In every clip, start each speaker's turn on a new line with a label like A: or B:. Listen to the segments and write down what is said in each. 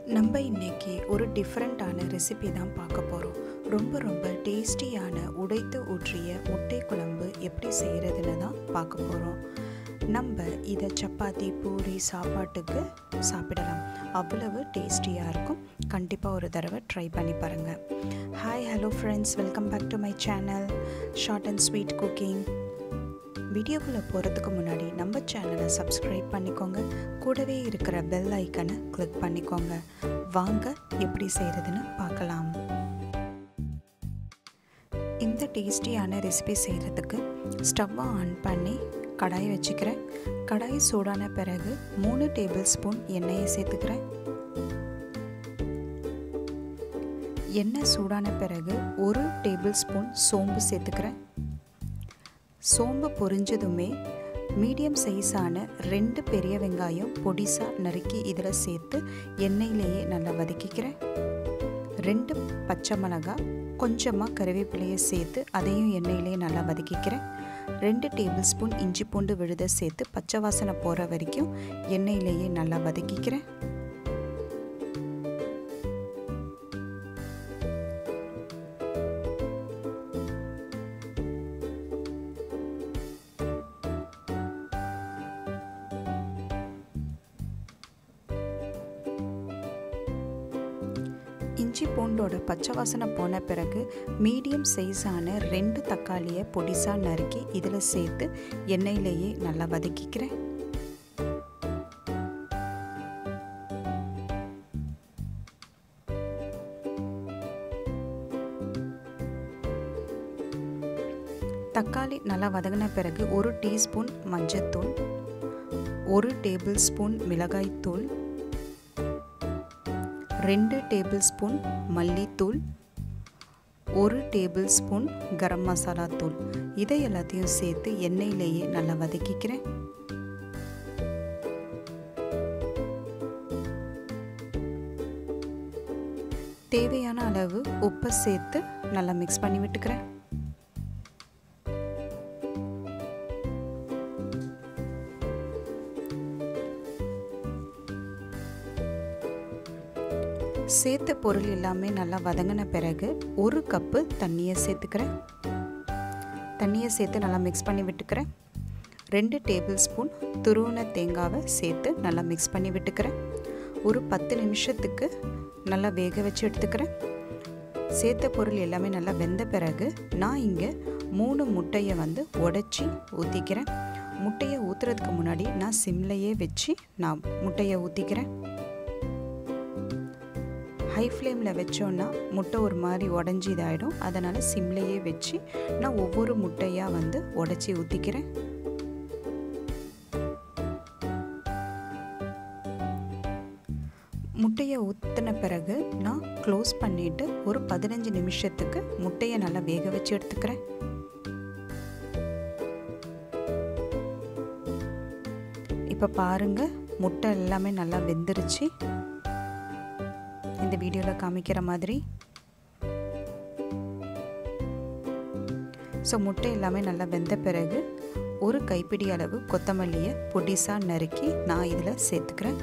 A: நம்ம இன்னைக்கு ஒரு டிஃப்ரெண்ட்டான ரெசிபி தான் பார்க்க போகிறோம். ரொம்ப டேஸ்டியான உடைத்து ஊற்றிய முட்டை குழம்பு எப்படி செய்கிறதுன்னு தான் பார்க்க போகிறோம். நம்ம இதை சப்பாத்தி, பூரி, சாப்பாட்டுக்கு சாப்பிடலாம். அவ்வளவு டேஸ்டியாக இருக்கும். கண்டிப்பாக ஒரு தடவை ட்ரை பண்ணி பாருங்கள். Hi, hello friends, welcome back to my channel short and sweet cooking. வீடியோக்குள்ளே போகிறதுக்கு முன்னாடி நம்ம சேனலை சப்ஸ்கிரைப் பண்ணிக்கோங்க. கூடவே இருக்கிற பெல் ஐக்கனை கிளிக் பண்ணிக்கோங்க. வாங்க எப்படி செய்கிறதுன்னு பார்க்கலாம். இந்த டேஸ்டியான ரெசிபி செய்கிறதுக்கு ஸ்டவ்வை ஆன் பண்ணி கடாய் வச்சுக்கிறேன். கடாய் சூடான பிறகு 3 டேபிள் ஸ்பூன் எண்ணெயை சேர்த்துக்கிறேன். எண்ணெய் சூடான பிறகு 1 டேபிள் ஸ்பூன் சோம்பு சேர்த்துக்கிறேன். சோம்பு பொரிஞ்சதுமே மீடியம் சைஸான 2 பெரிய வெங்காயம் பொடிசாக நறுக்கி இதில் சேர்த்து எண்ணெயிலேயே நல்லா வதக்கிக்கிறேன். 2 பச்சை மிளகாய், கொஞ்சமாக கருவேப்பிலையை சேர்த்து அதையும் எண்ணெயிலேயே நல்லா வதக்கிக்கிறேன். 2 டேபிள் ஸ்பூன் இஞ்சி பூண்டு விழுதை சேர்த்து பச்சை வாசனை போகிற வரைக்கும் எண்ணெயிலேயே நல்லா வதக்கிக்கிறேன். இஞ்சி பூண்டோட பச்சை வாசனை போன பிறகு மீடியம் சைஸான 2 தக்காளியை பொடிசாக நறுக்கி இதில் சேர்த்து எண்ணெயிலேயே நல்லா வதக்கிக்கிறேன். தக்காளி நல்லா வதங்கின பிறகு 1 டீஸ்பூன் மஞ்சள்தூள், 1 டேபிள் ஸ்பூன் மிளகாய்த்தூள், 2 டேபிள் ஸ்பூன் மல்லித்தூள், 1 டேபிள் ஸ்பூன் கரம் மசாலா தூள், இதை எல்லாத்தையும் சேர்த்து எண்ணெயிலேயே நல்லா வதக்கிக்கிறேன். தேவையான அளவு உப்பை சேர்த்து நல்லா மிக்ஸ் பண்ணி விட்டுக்கிறேன். சேர்த்த பொருள் எல்லாமே நல்லா வதங்கின பிறகு 1 கப்பு தண்ணியை சேர்த்துக்கிறேன். தண்ணியை சேர்த்து நல்லா மிக்ஸ் பண்ணி விட்டுக்கிறேன். 2 டேபிள் ஸ்பூன் துருவின தேங்காவை சேர்த்து நல்லா மிக்ஸ் பண்ணி விட்டுக்கிறேன். ஒரு 10 நிமிஷத்துக்கு நல்லா வேக வச்சு எடுத்துக்கிறேன். சேர்த்த பொருள் எல்லாமே நல்லா வெந்த பிறகு நான் இங்கே 3 முட்டையை உடைச்சி ஊற்றிக்கிறேன். முட்டையை ஊற்றுறதுக்கு முன்னாடி நான் சிம்லையே வச்சு நான் முட்டையை ஊற்றிக்கிறேன். ஹை ஃப்ளேமில் வச்சோன்னா முட்டை ஒரு மாதிரி உடஞ்சி இதாகிடும். அதனால் சிம்லையே வச்சு நான் ஒவ்வொரு முட்டையாக உடச்சி ஊற்றிக்கிறேன். முட்டையை ஊற்றின பிறகு நான் க்ளோஸ் பண்ணிவிட்டு ஒரு 15 நிமிஷத்துக்கு முட்டையை நல்லா வேக வச்சு எடுத்துக்கிறேன். இப்போ பாருங்கள், முட்டை எல்லாமே நல்லா வெந்துருச்சு. இந்த வீடியோவில் காமிக்கிற மாதிரி. ஸோ முட்டை எல்லாமே நல்லா வெந்த பிறகு 1 கைப்பிடி அளவு கொத்தமல்லியை பொடிசாக நறுக்கி நான் இதில் சேர்த்துக்கிறேன்.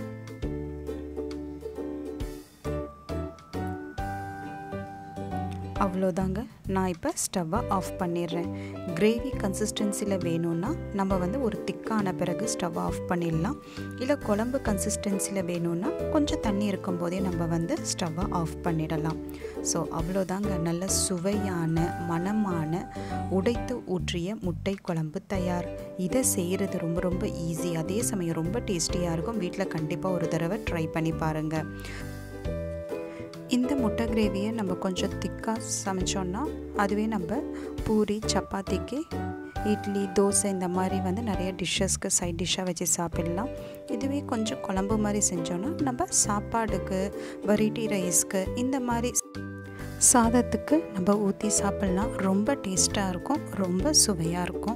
A: அவ்வளோதாங்க. நான் இப்போ ஸ்டவ்வை ஆஃப் பண்ணிடுறேன். கிரேவி கன்சிஸ்டன்சியில் வேணும்னா நம்ம ஒரு திக்கான பிறகு ஸ்டவ் ஆஃப் பண்ணிடலாம். இல்லை குழம்பு கன்சிஸ்டன்சியில் வேணும்னா கொஞ்சம் தண்ணி இருக்கும்போதே நம்ம ஸ்டவ்வை ஆஃப் பண்ணிடலாம். ஸோ அவ்வளோதாங்க, நல்ல சுவையான மணமான உடைத்து ஊற்றிய முட்டை குழம்பு தயார். இதை செய்கிறது ரொம்ப ஈஸி, அதே சமயம் ரொம்ப டேஸ்டியாக இருக்கும். வீட்டில் கண்டிப்பாக ஒரு தடவை ட்ரை பண்ணி பாருங்கள். இந்த முட்டை கிரேவியை நம்ம கொஞ்சம் திக்காக சமைச்சோன்னா அதுவே நம்ம பூரி, சப்பாத்திக்கு, இட்லி, தோசை இந்த மாதிரி நிறைய டிஷ்ஷஸ்க்கு சைட் டிஷ்ஷாக வச்சு சாப்பிடலாம். இதுவே கொஞ்சம் குழம்பு மாதிரி செஞ்சோன்னா நம்ம சாப்பாடுக்கு, வெரைட்டி ரைஸ்க்கு, இந்த மாதிரி சாதத்துக்கு நம்ம ஊற்றி சாப்பிட்லாம். ரொம்ப டேஸ்ட்டாக இருக்கும், ரொம்ப சுவையாக இருக்கும்.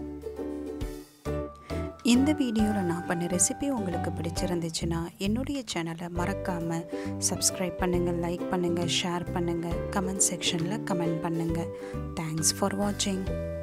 A: இந்த வீடியோவில் நான் பண்ண ரெசிபி உங்களுக்கு பிடிச்சிருந்துச்சுன்னா என்னுடைய சேனலை மறக்காமல் சப்ஸ்கிரைப் பண்ணுங்கள், லைக் பண்ணுங்கள், ஷேர் பண்ணுங்கள், கமெண்ட் செக்ஷனில் கமெண்ட் பண்ணுங்கள். தேங்க்ஸ் ஃபார் வாட்சிங்.